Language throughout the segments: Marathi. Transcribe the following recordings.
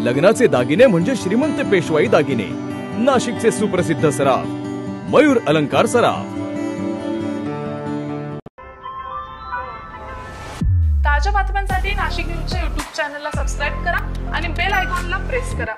लग्नाचे दागिने म्हणजे श्रीमंत पेशवाई दागिने, नाशिकचे सुप्रसिद्ध सराफ मयूर अलंकार सराफ। ताज्या बातम्यांसाठी नाशिक न्यूजच्या YouTube चॅनलला सबस्क्राइब करा आणि बेल आयकॉनला प्रेस करा।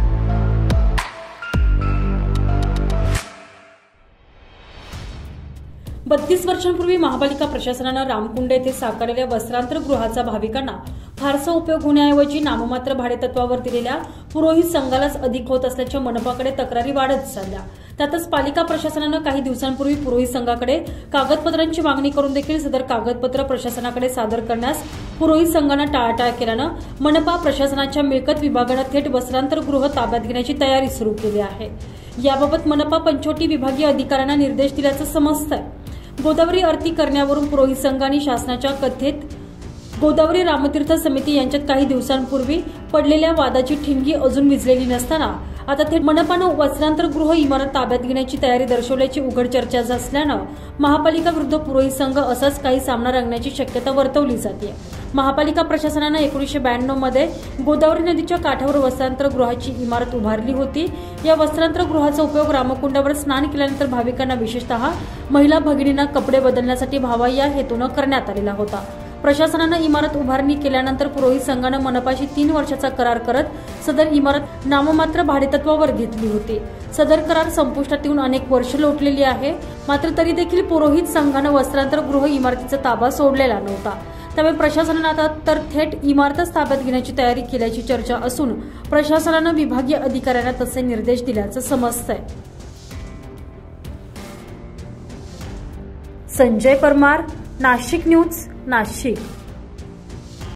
32 वर्षांपूर्वी महापालिका प्रशासनाने रामकुंड येथे साकारलेल्या वस्त्रांतर गृहाचा भाविकांना फारसा उपयोग होण्याऐवजी नाममात्र भाडेतत्वावर दिलेल्या पुरोहित संघालाच अधिक होत असल्याच्या मनपाकडे तक्रारी वाढत चालल्या। त्यातच पालिका प्रशासनाने काही दिवसांपूर्वी पुरोहित संघाकडे कागदपत्रांची मागणी करून देखील सदर कागदपत्र प्रशासनाकडे सादर करण्यास पुरोहित संघाने टाळाटाळ केल्याने मनपा प्रशासनाच्या मिळकत विभागाने थेट वस्त्रांतर गृह ताब्यात घेण्याची तयारी सुरू केली आहे। याबाबत मनपा पंचवटी विभागीय अधिकाऱ्यांना निर्देश दिल्याचं समजतंय। गोदावरी आरती करण्यावरून पुरोहित संघ आणि शासनाच्या कथेत गोदावरी रामतीर्थ समिती यांच्यात काही दिवसांपूर्वी पडलेल्या वादाची ठिणगी अजून विझलेली नसताना आता थेट मनपानं वस्त्रांतर गृह इमारत ताब्यात घेण्याची तयारी दर्शवल्याची उघड चर्चा असल्यानं महापालिका विरुद्ध पुरोहित संघ असाच काही सामना रंगण्याची शक्यता वर्तवली जाते। महापालिका प्रशासनाने 1992 मध्ये गोदावरी नदीच्या काठावर वस्त्रांतर गृहाची इमारत उभारली होती। या वस्त्रांतर गृहाचा उपयोग रामकुंडावर स्नान केल्यानंतर भाविकांना विशेषतः महिला भगिनींना कपडे बदलण्यासाठी व्हावा या हेतूने करण्यात आलेला होता। प्रशासनाने इमारत उभारणी केल्यानंतर पुरोहित संघाने मनपाशी 3 वर्षाचा करार करत सदर इमारत नाममात्र भाडेतत्वावर घेतली होती। सदर करार संपुष्टात येऊन अनेक वर्ष लोटलेली आहे, मात्र तरी देखील पुरोहित संघाने वस्त्रांतर गृह इमारतीचा ताबा सोडलेला नव्हता। त्यामुळे प्रशासनाने आता तर थेट इमारतच ताब्यात घेण्याची तयारी केल्याची चर्चा असून प्रशासनाने विभागीय अधिकाऱ्यांना तसे निर्देश दिल्याचं समजतंय। संजय परमार, नाशिक न्यूज, नाशिक।